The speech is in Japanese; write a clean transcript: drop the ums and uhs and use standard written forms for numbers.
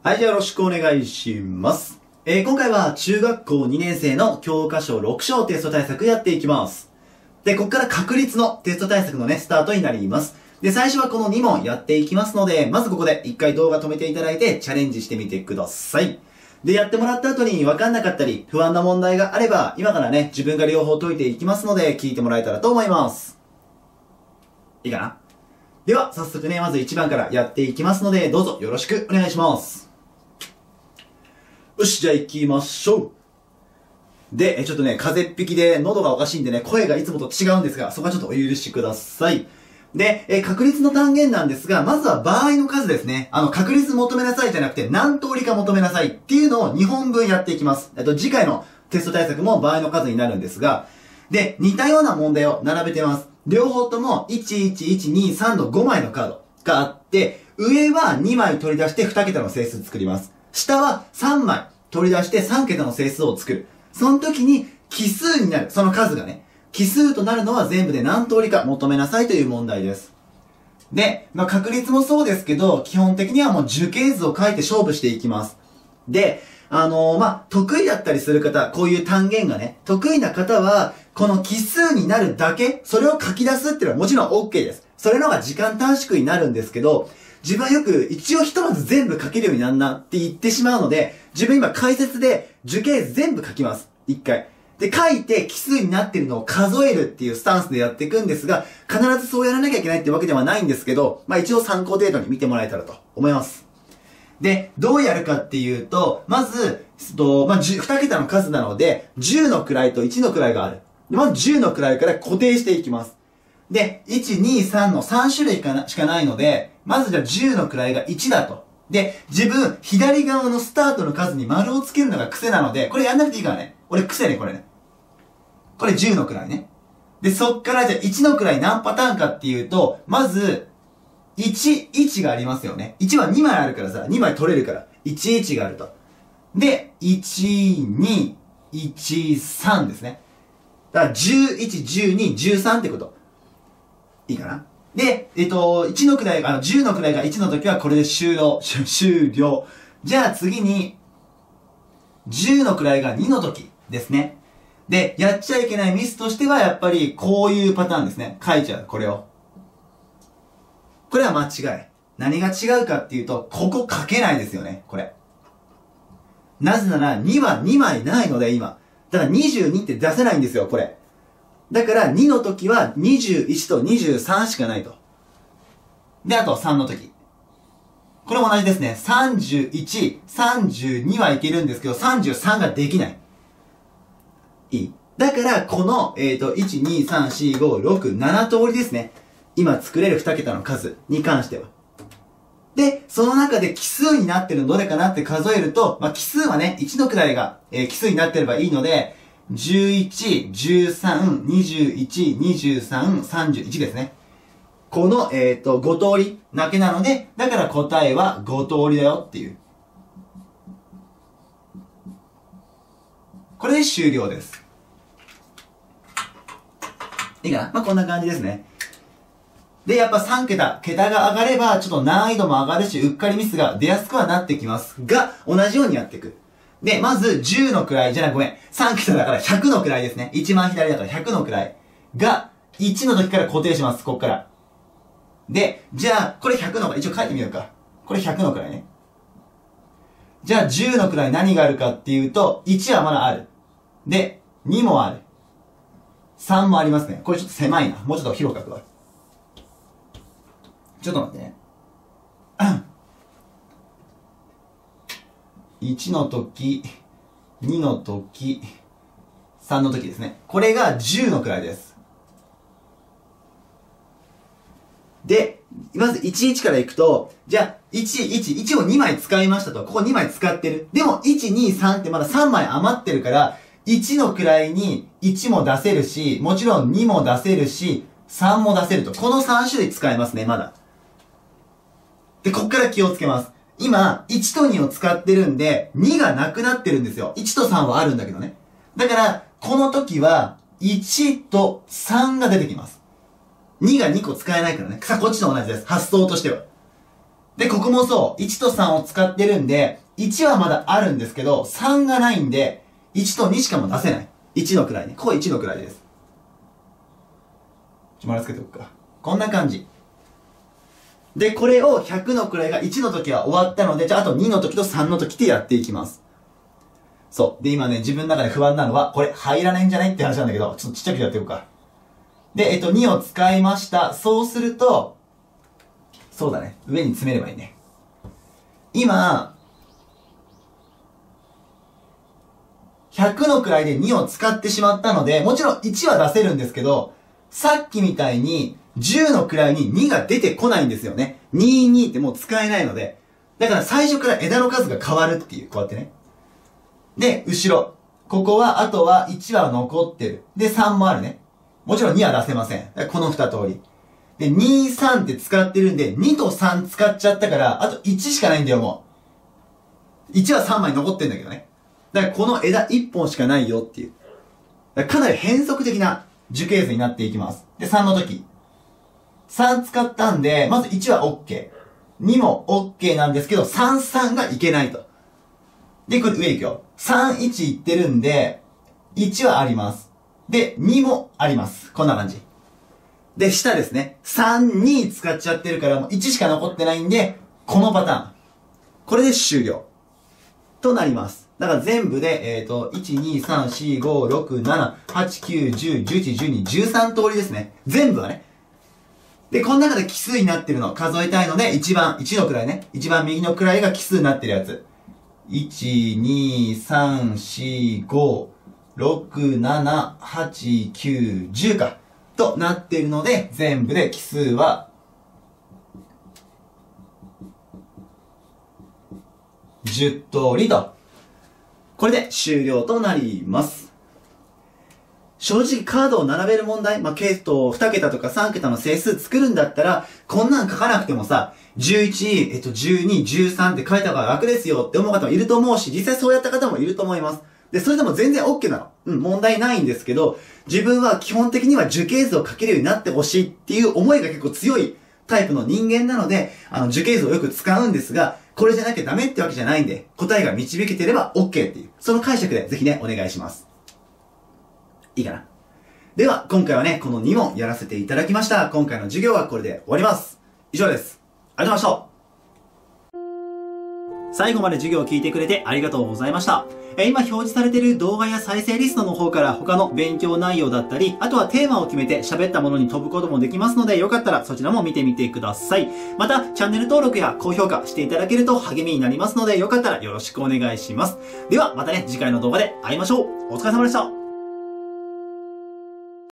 はい、じゃあよろしくお願いします。今回は中学校2年生の教科書6章テスト対策やっていきます。で、ここから確率のテスト対策のね、スタートになります。で、最初はこの2問やっていきますので、まずここで1回動画止めていただいてチャレンジしてみてください。で、やってもらった後に分かんなかったり、不安な問題があれば、今からね、自分が両方解いていきますので、聞いてもらえたらと思います。いいかな？では、早速ね、まず1番からやっていきますので、どうぞよろしくお願いします。よし、じゃあ行きましょう。で、ちょっとね、風邪っ引きで喉がおかしいんでね、声がいつもと違うんですが、そこはちょっとお許しください。で、確率の単元なんですが、まずは場合の数ですね。確率求めなさいじゃなくて、何通りか求めなさいっていうのを2本分やっていきます。次回のテスト対策も場合の数になるんですが、で、似たような問題を並べてます。両方とも、1、1、1、2、3の5枚のカードがあって、上は2枚取り出して2桁の整数作ります。下は3枚取り出して3桁の整数を作る。その時に奇数になる。その数がね。奇数となるのは全部で何通りか求めなさいという問題です。で、確率もそうですけど、基本的にはもう樹形図を書いて勝負していきます。で、得意だったりする方、こういう単元がね、得意な方は、この奇数になるだけ、それを書き出すっていうのはもちろん OK です。それの方が時間短縮になるんですけど、自分はよく一応ひとまず全部書けるようになんなって言ってしまうので、自分今解説で樹形図全部書きます。一回。で、書いて奇数になってるのを数えるっていうスタンスでやっていくんですが、必ずそうやらなきゃいけないってわけではないんですけど、一応参考程度に見てもらえたらと思います。で、どうやるかっていうと、まず、2桁の数なので、10の位と1の位がある。まず10の位から固定していきます。で、1、2、3の3種類しかないので、まずじゃあ10の位が1だと。で、自分、左側のスタートの数に丸をつけるのが癖なので、これやんなくていいからね。俺癖ね、これね。これ10の位ね。で、そっからじゃあ1の位何パターンかっていうと、まず、1がありますよね。1は2枚あるからさ、2枚取れるから、1があると。で、1、2、1、3ですね。だから、11、12、13ってこと。いいかな？で、1の位が、10の位が1の時はこれで終了。じゃあ次に、10の位が2の時ですね。で、やっちゃいけないミスとしては、やっぱりこういうパターンですね。書いちゃう、これを。これは間違い。何が違うかっていうと、ここ書けないですよね、これ。なぜなら、2は2枚ないので、今。だから22って出せないんですよ、これ。だから2の時は21と23しかないと。で、あと3の時。これも同じですね。31、32はいけるんですけど、33ができない。いい？だから、この、1、2、3、4、5、6、7通りですね。今作れる2桁の数に関しては。で、その中で奇数になってるのどれかなって数えると、奇数はね、1の位が、奇数になってればいいので、11、13、21、23、31ですね。この、5通りだけなので、だから答えは5通りだよっていう。これで終了です。いいかな？こんな感じですね。で、やっぱ3桁が上がれば、ちょっと難易度も上がるし、うっかりミスが出やすくはなってきますが、同じようにやっていく。で、まず10の位、じゃあごめん、3桁だから100の位ですね。一番左だから100の位が、1の時から固定します、こっから。で、じゃあ、これ100の位、一応書いてみようか。これ100の位ね。じゃあ10の位何があるかっていうと、1はまだある。で、2もある。3もありますね。これちょっと狭いな。もうちょっと広く書くわ。ちょっと待ってね。1の時、2の時、3の時ですね。これが10の位です。で、まず11からいくと、じゃあ、1を2枚使いましたと。ここ2枚使ってる。でも、1、2、3ってまだ3枚余ってるから、1の位に1も出せるし、もちろん2も出せるし、3も出せると。この3種類使えますね、まだ。で、こっから気をつけます。今、1と2を使ってるんで、2がなくなってるんですよ。1と3はあるんだけどね。だから、この時は、1と3が出てきます。2が2個使えないからね。さあ、こっちと同じです。発想としては。 で、ここもそう、1と3を使ってるんで、1はまだあるんですけど、3がないんで、1と2しかも出せない。1の位ね。ここ1の位です。丸つけておくか。こんな感じ。で、これを100の位が1の時は終わったので、じゃああと2の時と3の時ってやっていきます。そう。で、今ね、自分の中で不安なのは、これ入らないんじゃないって話なんだけど、ちょっとちっちゃくやっておくか。で、2を使いました。そうすると、そうだね。上に詰めればいいね。今、100の位で2を使ってしまったので、もちろん1は出せるんですけど、さっきみたいに10の位に2が出てこないんですよね。22ってもう使えないので。だから最初から枝の数が変わるっていう、こうやってね。で、後ろ。ここは、あとは1は残ってる。で、3もあるね。もちろん2は出せません。この2通り。で、2、3って使ってるんで、2と3使っちゃったから、あと1しかないんだよ、もう。1は3枚残ってんだけどね。だからこの枝1本しかないよっていう。かなり変則的な樹形図になっていきます。で、3の時。3使ったんで、まず1は OK。2も OK なんですけど、3、3がいけないと。で、これ上行くよ。3、1いってるんで、1はあります。で、2もあります。こんな感じ。で、下ですね。3、2使っちゃってるから、もう1しか残ってないんで、このパターン。これで終了。となります。だから全部で、1、2、3、4、5、6、7、8、9、10、11、12、13通りですね。全部はね。で、この中で奇数になってるのを数えたいので、1の位ね。一番右の位が奇数になってるやつ。1、2、3、4、5、6、7、8、9、10か。となっているので、全部で奇数は、10通りと。これで終了となります。正直カードを並べる問題、ケイと2桁とか3桁の整数作るんだったら、こんなん書かなくてもさ、11、12、13って書いた方が楽ですよって思う方もいると思うし、実際そうやった方もいると思います。で、それでも全然 OK なの。問題ないんですけど、自分は基本的には樹形図を書けるようになってほしいっていう思いが結構強いタイプの人間なので、樹形図をよく使うんですが、これじゃなきゃダメってわけじゃないんで、答えが導けてれば OK っていう、その解釈でぜひね、お願いします。いいかな。では、今回はね、この2問やらせていただきました。今回の授業はこれで終わります。以上です。ありがとうございました。最後まで授業を聞いてくれてありがとうございました。今表示されている動画や再生リストの方から他の勉強内容だったり、あとはテーマを決めて喋ったものに飛ぶこともできますので、よかったらそちらも見てみてください。また、チャンネル登録や高評価していただけると励みになりますので、よかったらよろしくお願いします。では、またね、次回の動画で会いましょう。お疲れ様でした。